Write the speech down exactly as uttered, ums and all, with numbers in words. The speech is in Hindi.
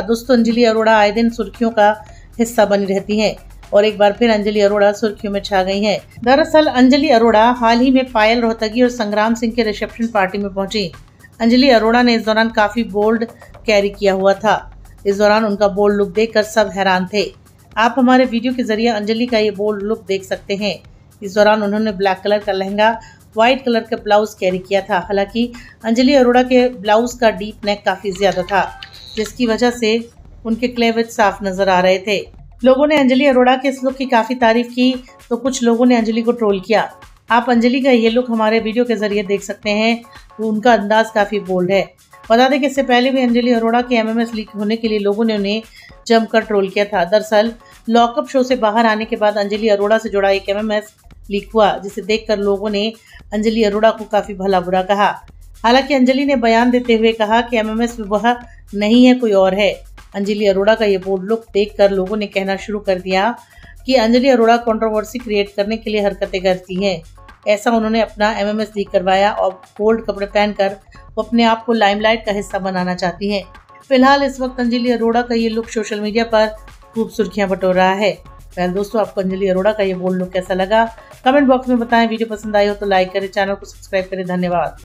दोस्तों, अंजलि अरोड़ा आए दिन सुर्खियों का हिस्सा बनी रहती हैं और एक बार फिर अंजलि अरोड़ा सुर्खियों में छा गई हैं। दरअसल अंजलि अरोड़ा हाल ही में पायल रोहतगी और संग्राम सिंह के रिसेप्शन पार्टी में पहुंची। अंजलि अरोड़ा ने इस दौरान काफी बोल्ड कैरी किया हुआ था। इस दौरान उनका बोल्ड लुक देखकर सब हैरान थे। आप हमारे वीडियो के जरिए अंजलि का ये बोल्ड लुक देख सकते हैं। इस दौरान उन्होंने ब्लैक कलर का लहंगा, व्हाइट कलर का ब्लाउज कैरी किया था। हालांकि अंजलि अरोड़ा के ब्लाउज का डीप नेक काफी ज्यादा था, जिसकी वजह से उनके क्लेवेज साफ नजर आ रहे थे। लोगों ने अंजलि अरोड़ा के इस लुक की काफी तारीफ की, तो कुछ लोगों ने अंजलि को ट्रोल किया। आप अंजलि का ये लुक हमारे वीडियो के जरिए देख सकते हैं। तो उनका अंदाज काफी बोल्ड है। बता दें कि इससे पहले भी अंजलि अरोड़ा के एमएमएस लीक होने के लिए लोगों ने उन्हें जमकर ट्रोल किया था। दरअसल लॉकअप शो से बाहर आने के बाद अंजलि अरोड़ा से जुड़ा एक एमएमएस लीक हुआ, जिसे देखकर लोगों ने अंजलि अरोड़ा को काफी भला बुरा कहा। हालांकि अंजलि ने बयान देते हुए कहा कि एमएमएस में वह नहीं है, कोई और है। अंजलि अरोड़ा का ये बोल्ड लुक देखकर लोगों ने कहना शुरू कर दिया कि अंजलि अरोड़ा कंट्रोवर्सी क्रिएट करने के लिए हरकतें करती हैं। ऐसा उन्होंने अपना एमएमएस लीक करवाया और बोल्ड कपड़े पहनकर वो अपने आप को लाइमलाइट का हिस्सा बनाना चाहती हैं। फिलहाल इस वक्त अंजलि अरोड़ा का ये लुक सोशल मीडिया पर खूब सुर्खियां बटोर रहा है। वेल दोस्तों, आपको अंजलि अरोड़ा का ये बोल्ड लुक कैसा लगा? कमेंट बॉक्स में बताएं। वीडियो पसंद आई हो तो लाइक करें, चैनल को सब्सक्राइब करें। धन्यवाद।